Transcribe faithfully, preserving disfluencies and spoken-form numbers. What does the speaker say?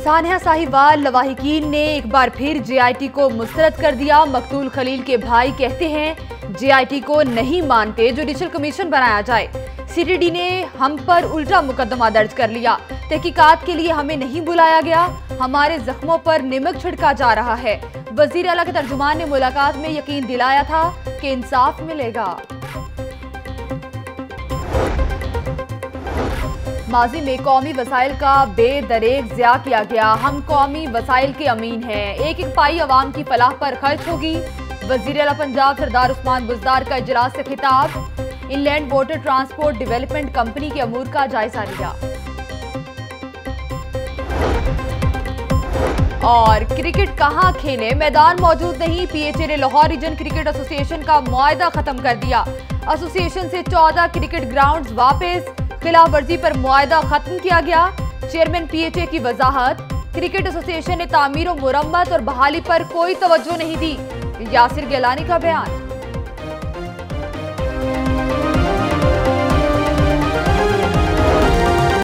सानिया साहिवाल लवाहिकीन ने एक बार फिर जेआईटी को मुस्तरद कर दिया। मकतूल खलील के भाई कहते हैं जेआईटी को नहीं मानते जुडिशल कमीशन बनाया जाए। सीटीडी ने हम पर उल्टा मुकदमा दर्ज कर लिया। तहकीकात के लिए हमें नहीं बुलाया गया, हमारे जख्मों पर नमक छिड़का जा रहा है। वजीर आला के तर्जुमान ने मुलाकात में यकीन दिलाया था कि इंसाफ मिलेगा। माजी में कौमी वसाइल का बेदरेग ज़िया किया गया। हम कौमी वसाइल के अमीन हैं, एक एक पाई अवाम की फलाह पर खर्च होगी। वजीर आला पंजाब सरदार उस्मान बुज़दार का इजलास से खिताब। Inland water transport development company के अमूर का जायजा लिया। और क्रिकेट कहां खेले, मैदान मौजूद नहीं। पीएचए ने लाहौर रीजन क्रिकेट एसोसिएशन का मुआहदा खत्म कर दिया। एसोसिएशन से चौदह क्रिकेट ग्राउंड्स वापस। खिलाफ वर्जी पर मुआहदा खत्म किया गया। चेयरमैन पीएचए की वजाहत, क्रिकेट एसोसिएशन ने तामीर और मुरम्मत और बहाली पर कोई तवज्जो नहीं दी। यासिर गिलानी का बयान।